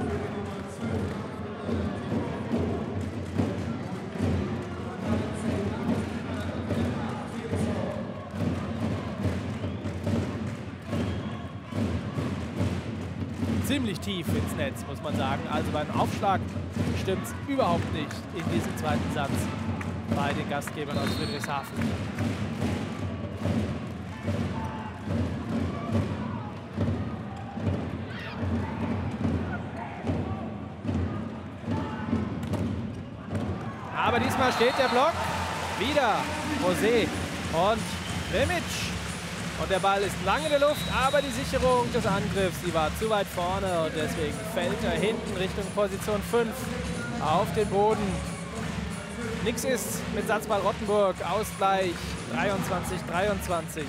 Ziemlich tief ins Netz, muss man sagen. Also beim Aufschlag stimmt es überhaupt nicht in diesem zweiten Satz bei den Gastgebern aus Friedrichshafen. Aber diesmal steht der Block. Wieder Rosé und Remic. Und der Ball ist lang in der Luft, aber die Sicherung des Angriffs, die war zu weit vorne und deswegen fällt er hinten Richtung Position 5 auf den Boden. Nix ist mit Satzball Rottenburg, Ausgleich 23:23.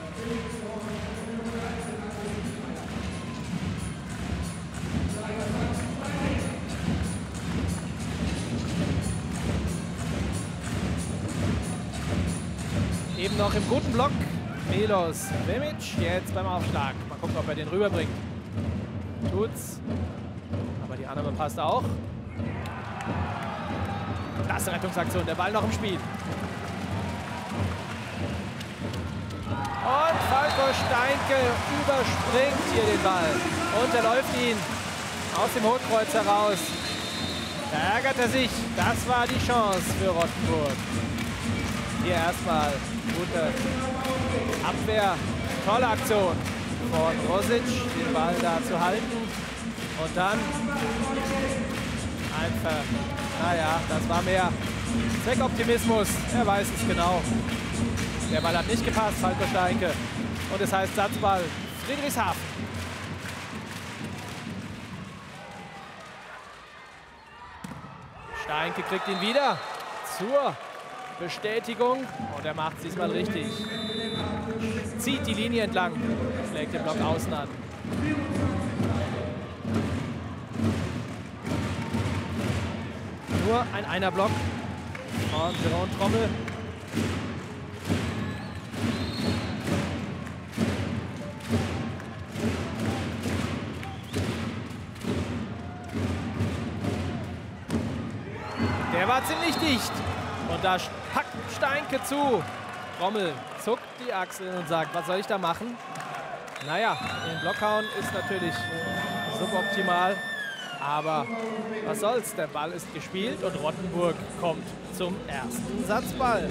Eben noch im guten Block Milos Remic, jetzt beim Aufschlag. Mal gucken, ob er den rüberbringt. Tut's. Aber die Annahme passt auch. Klasse Rettungsaktion, der Ball noch im Spiel. Und Falco Steinke überspringt hier den Ball. Und er läuft ihn aus dem Hochkreuz heraus. Da ärgert er sich. Das war die Chance für Rottenburg. Hier erstmal gute Abwehr. Tolle Aktion von Rosic, den Ball da zu halten. Und dann einfach, naja, das war mehr Zweckoptimismus. Er weiß es genau. Der Ball hat nicht gepasst, Falco Steinke. Und es heißt Satzball Friedrichshafen. Steinke kriegt ihn wieder zur Bestätigung. Und er macht es diesmal richtig. Zieht die Linie entlang. Schlägt den Block außen an. Nur ein Einer-Block. Und Jerome Trommel. Der war ziemlich dicht. Und da packt Steinke zu. Trommel zuckt die Achseln und sagt, was soll ich da machen? Naja, in den Block hauen ist natürlich suboptimal. Aber was soll's, der Ball ist gespielt und Rottenburg kommt zum ersten Satzball.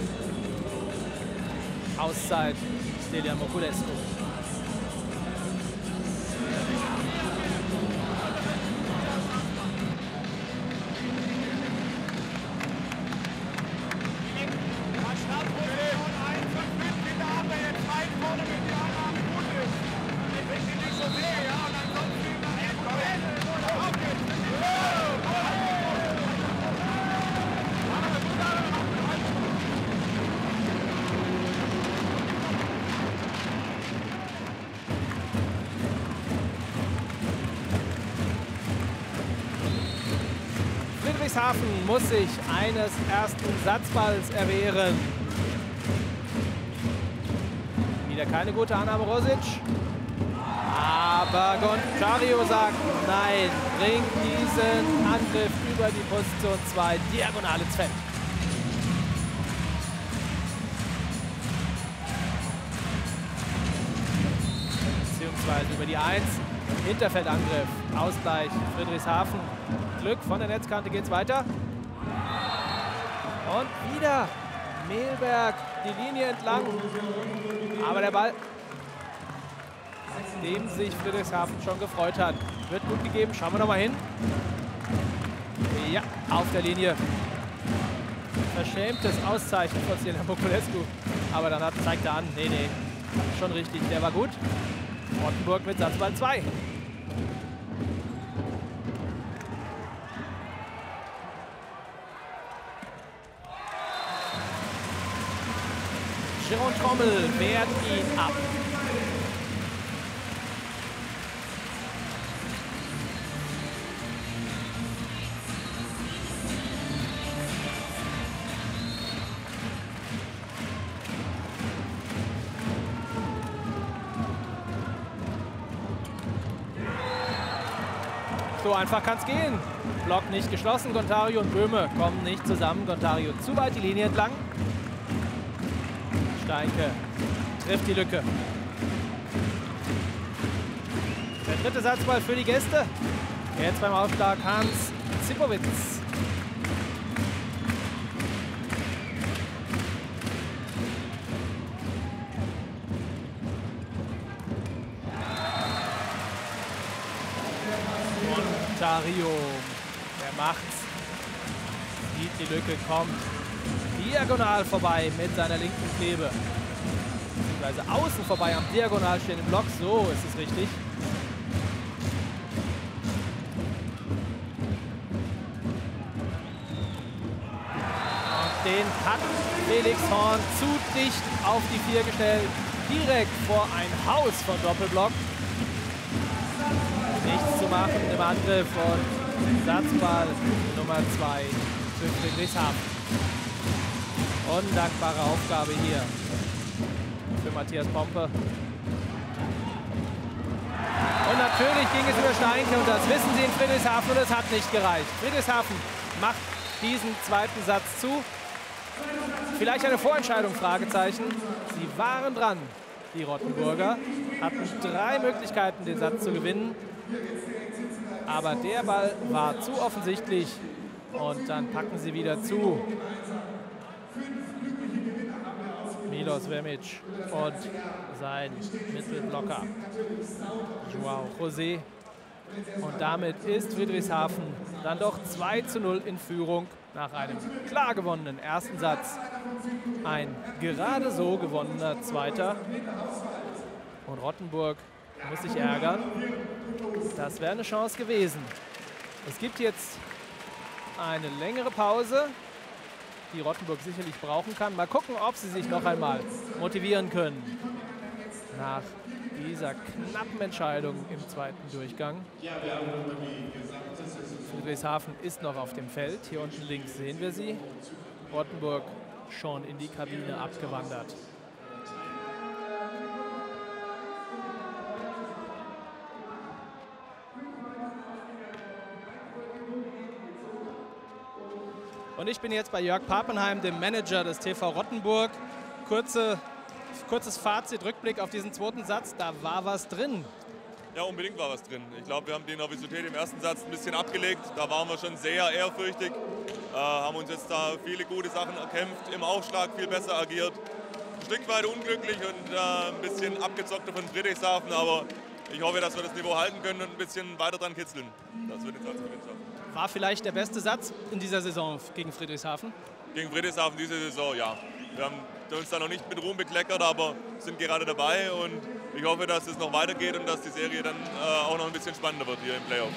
Auszeit Stelian Moculescu. Friedrichshafen muss sich eines ersten Satzballs erwehren. Wieder keine gute Annahme Rosic. Aber Gonchario sagt, nein, bringt diesen Angriff über die Position 2 diagonal ins Feld. Beziehungsweise über die 1. Hinterfeldangriff, Ausgleich, Friedrichshafen. Glück, von der Netzkante geht's weiter. Und wieder Mehlberg die Linie entlang. Aber der Ball, dem sich Friedrichshafen schon gefreut hat, wird gut gegeben. Schauen wir noch mal hin. Ja, auf der Linie. Verschämtes Auszeichen von Stelian Moculescu. Aber dann zeigt er an, nee, schon richtig, der war gut. Rottenburg mit Satzball 2. Jerome Trommel wehrt ihn ab. So einfach kann es gehen. Block nicht geschlossen. Gontario und Böhme kommen nicht zusammen. Gontario zu weit die Linie entlang. Steinke trifft die Lücke. Der dritte Satzball für die Gäste. Jetzt beim Aufschlag Hans Zipowitz. Gontario, der macht's. Sieht die Lücke, kommt diagonal vorbei mit seiner linken Klebe. Beziehungsweise außen vorbei am diagonal stehenden Block. So ist es richtig. Den hat Felix Horn zu dicht auf die 4 gestellt. Direkt vor ein Haus von Doppelblock. Nichts zu machen im Angriff und Satzball Nummer 2 für Friedrichshafen. Undankbare Aufgabe hier für Matthias Pompe. Und natürlich ging es über Steinke und das wissen sie in Friedrichshafen und es hat nicht gereicht. Friedrichshafen macht diesen zweiten Satz zu. Vielleicht eine Vorentscheidung, Fragezeichen. Sie waren dran, die Rottenburger. Hatten 3 Möglichkeiten, den Satz zu gewinnen. Aber der Ball war zu offensichtlich. Und dann packen sie wieder zu. Milos Vemic und sein Mittelblocker Joao José. Und damit ist Friedrichshafen dann doch 2:0 in Führung nach einem klar gewonnenen ersten Satz. Ein gerade so gewonnener zweiter. Und Rottenburg muss sich ärgern. Das wäre eine Chance gewesen. Es gibt jetzt eine längere Pause, die Rottenburg sicherlich brauchen kann. Mal gucken, ob sie sich noch einmal motivieren können nach dieser knappen Entscheidung im zweiten Durchgang. Friedrichshafen ist noch auf dem Feld. Hier unten links sehen wir sie. Rottenburg schon in die Kabine abgewandert. Und ich bin jetzt bei Jörg Papenheim, dem Manager des TV Rottenburg. Kurzes Fazit, Rückblick auf diesen zweiten Satz. Da war was drin. Ja, unbedingt war was drin. Ich glaube, wir haben die Nervosität im ersten Satz ein bisschen abgelegt. Da waren wir schon sehr ehrfürchtig. Haben uns jetzt da viele gute Sachen erkämpft, im Aufschlag viel besser agiert. Ein Stück weit unglücklich und ein bisschen abgezockter von Friedrichshafen. Aber ich hoffe, dass wir das Niveau halten können und ein bisschen weiter dran kitzeln. Das wird den Satz gewinnen schaffen. War vielleicht der beste Satz in dieser Saison gegen Friedrichshafen? Gegen Friedrichshafen diese Saison, ja. Wir haben uns da noch nicht mit Ruhm bekleckert, aber sind gerade dabei und ich hoffe, dass es noch weitergeht und dass die Serie dann auch noch ein bisschen spannender wird hier im Playoff.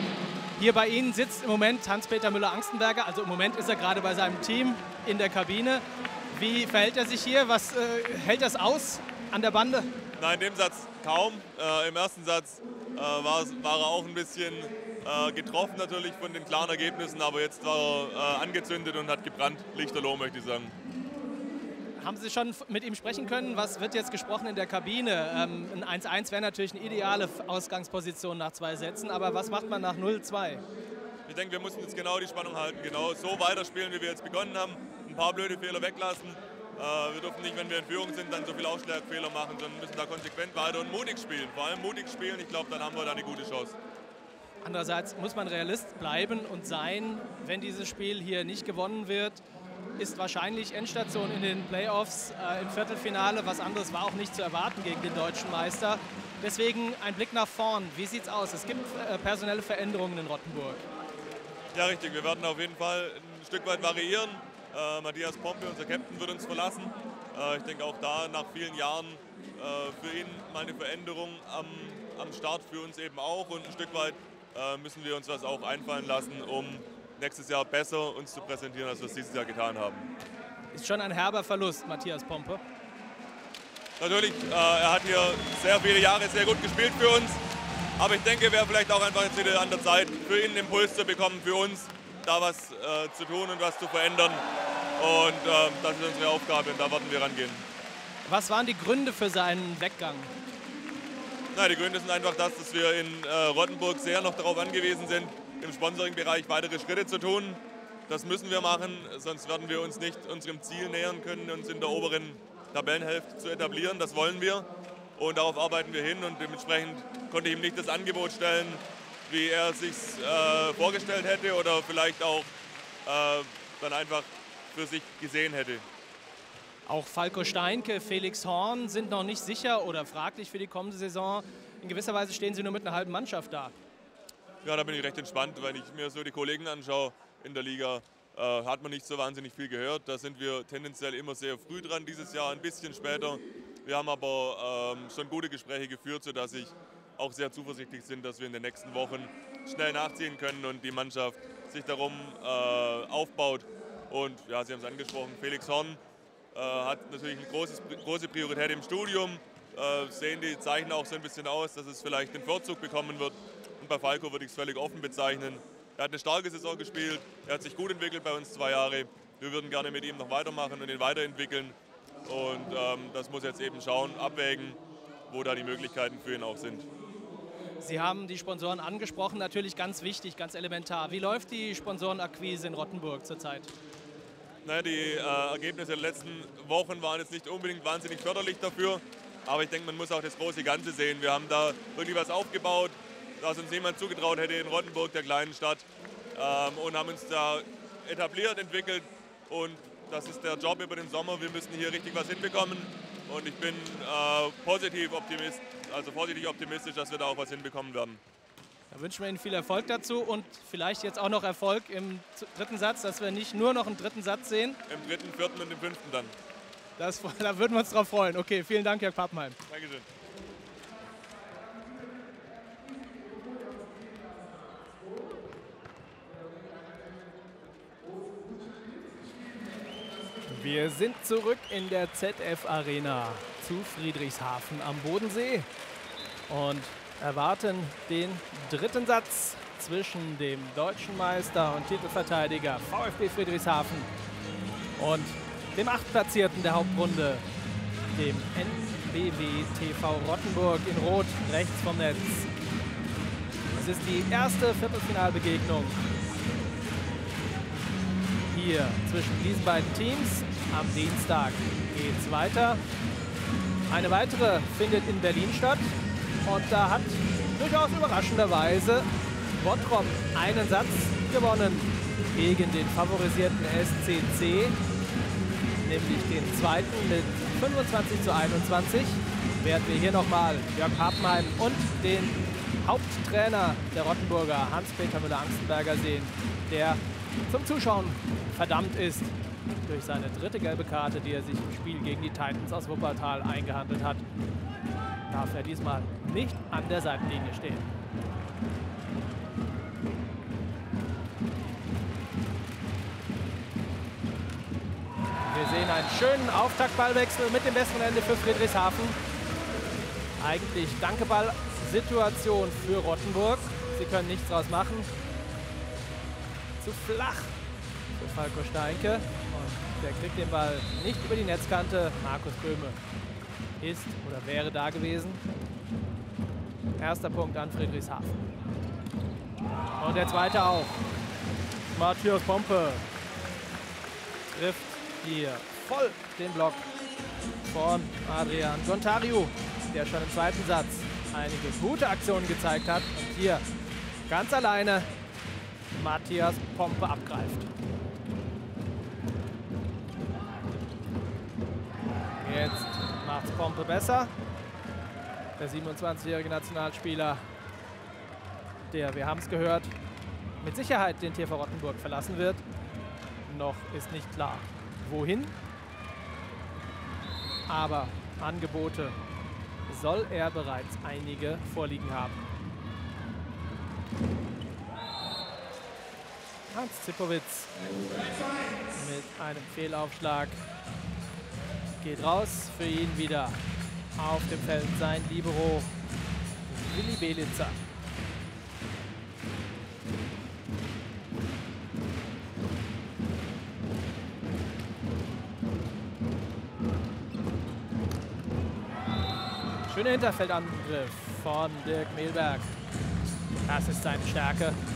Hier bei Ihnen sitzt im Moment Hans-Peter Müller-Angstenberger, also im Moment ist er gerade bei seinem Team in der Kabine. Wie verhält er sich hier? Was hält das aus an der Bande? Nein, in dem Satz kaum. Im ersten Satz war er auch ein bisschen getroffen natürlich von den klaren Ergebnissen, aber jetzt war er angezündet und hat gebrannt. Lichterloh, möchte ich sagen. Haben Sie schon mit ihm sprechen können? Was wird jetzt gesprochen in der Kabine? Ein 1:1 wäre natürlich eine ideale Ausgangsposition nach 2 Sätzen, aber was macht man nach 0:2? Ich denke, wir mussten jetzt genau die Spannung halten, genau so weiterspielen, wie wir jetzt begonnen haben. Ein paar blöde Fehler weglassen. Wir dürfen nicht, wenn wir in Führung sind, dann so viele Ausschlagfehler machen, sondern müssen da konsequent weiter und mutig spielen. Vor allem mutig spielen, ich glaube, dann haben wir da eine gute Chance. Andererseits muss man Realist bleiben und sein, wenn dieses Spiel hier nicht gewonnen wird, ist wahrscheinlich Endstation in den Playoffs im Viertelfinale. Was anderes war auch nicht zu erwarten gegen den deutschen Meister. Deswegen ein Blick nach vorn. Wie sieht's aus? Es gibt personelle Veränderungen in Rottenburg. Ja, richtig. Wir werden auf jeden Fall ein Stück weit variieren. Matthias Pompe, unser Captain, wird uns verlassen. Ich denke auch da nach vielen Jahren für ihn mal eine Veränderung am Start, für uns eben auch. Und ein Stück weit müssen wir uns was auch einfallen lassen, um nächstes Jahr besser uns zu präsentieren, als wir es dieses Jahr getan haben. Ist schon ein herber Verlust, Matthias Pompe. Natürlich, er hat hier sehr viele Jahre sehr gut gespielt für uns. Aber ich denke, wäre vielleicht auch einfach jetzt wieder an der Zeit, für ihn einen Impuls zu bekommen, für uns da was zu tun und was zu verändern. Und das ist unsere Aufgabe und da werden wir rangehen. Was waren die Gründe für seinen Weggang? Na, die Gründe sind einfach das, dass wir in Rottenburg sehr noch darauf angewiesen sind, im Sponsoring-Bereich weitere Schritte zu tun. Das müssen wir machen, sonst werden wir uns nicht unserem Ziel nähern können, uns in der oberen Tabellenhälfte zu etablieren. Das wollen wir und darauf arbeiten wir hin und dementsprechend konnte ich ihm nicht das Angebot stellen, wie er es sich vorgestellt hätte oder vielleicht auch dann einfach für sich gesehen hätte. Auch Falco Steinke, Felix Horn sind noch nicht sicher oder fraglich für die kommende Saison. In gewisser Weise stehen sie nur mit einer halben Mannschaft da. Ja, da bin ich recht entspannt, wenn ich mir so die Kollegen anschaue in der Liga. Hat man nicht so wahnsinnig viel gehört. Da sind wir tendenziell immer sehr früh dran, dieses Jahr ein bisschen später. Wir haben aber schon gute Gespräche geführt, sodass ich auch sehr zuversichtlich bin, dass wir in den nächsten Wochen schnell nachziehen können und die Mannschaft sich darum aufbaut. Und ja, Sie haben es angesprochen, Felix Horn hat natürlich eine große Priorität im Studium. Sehen die Zeichen auch so ein bisschen aus, dass es vielleicht den Vorzug bekommen wird. Und bei Falco würde ich es völlig offen bezeichnen. Er hat eine starke Saison gespielt, er hat sich gut entwickelt bei uns 2 Jahre. Wir würden gerne mit ihm noch weitermachen und ihn weiterentwickeln. Und das muss jetzt eben schauen, abwägen, wo da die Möglichkeiten für ihn auch sind. Sie haben die Sponsoren angesprochen, natürlich ganz wichtig, ganz elementar. Wie läuft die Sponsorenakquise in Rottenburg zurzeit? Naja, die Ergebnisse der letzten Wochen waren jetzt nicht unbedingt wahnsinnig förderlich dafür. Aber ich denke, man muss auch das große Ganze sehen. Wir haben da wirklich was aufgebaut, das uns niemand zugetraut hätte in Rottenburg, der kleinen Stadt. Und haben uns da etabliert, entwickelt. Und das ist der Job über den Sommer. Wir müssen hier richtig was hinbekommen. Und ich bin positiv optimistisch, dass wir da auch was hinbekommen werden. Da wünschen wir Ihnen viel Erfolg dazu und vielleicht jetzt auch noch Erfolg im dritten Satz, dass wir nicht nur noch einen dritten Satz sehen. Im dritten, vierten und im fünften dann. Da würden wir uns drauf freuen. Okay, vielen Dank, Herr Pappenheim. Dankeschön. Wir sind zurück in der ZF Arena zu Friedrichshafen am Bodensee und erwarten den dritten Satz zwischen dem deutschen Meister und Titelverteidiger VfB Friedrichshafen und dem achtplatzierten der Hauptrunde, dem NBW TV Rottenburg in Rot rechts vom Netz. Es ist die erste Viertelfinalbegegnung hier zwischen diesen beiden Teams. Am Dienstag geht es weiter. Eine weitere findet in Berlin statt. Und da hat durchaus überraschenderweise Bottrop einen Satz gewonnen gegen den favorisierten SCC, nämlich den zweiten mit 25:21. Werden wir hier nochmal Jörg Pappenheim und den Haupttrainer der Rottenburger, Hans-Peter Müller-Angstenberger, sehen, der zum Zuschauen verdammt ist durch seine dritte gelbe Karte, die er sich im Spiel gegen die Titans aus Wuppertal eingehandelt hat. Darf er diesmal nicht an der Seitenlinie stehen. Wir sehen einen schönen Auftaktballwechsel mit dem besseren Ende für Friedrichshafen. Eigentlich Dankeball-Situation für Rottenburg. Sie können nichts draus machen. Zu flach für Falco Steinke. Und der kriegt den Ball nicht über die Netzkante. Markus Böhme ist oder wäre da gewesen. Erster Punkt an Friedrichshafen. Und der zweite auch. Matthias Pompe trifft hier voll den Block von Adrian Gontariu, der schon im zweiten Satz einige gute Aktionen gezeigt hat. Und hier ganz alleine Matthias Pompe abgreift. Jetzt macht's Pompe besser. Der 27-jährige Nationalspieler, der, wir haben es gehört, mit Sicherheit den TV Rottenburg verlassen wird. Noch ist nicht klar, wohin. Aber Angebote soll er bereits einige vorliegen haben. Hans Zippowitz mit einem Fehlaufschlag geht raus. Für ihn wieder auf dem Feld sein Libero Willi Belitzer. Schöner Hinterfeldangriff von Dirk Mehlberg. Das ist seine Stärke.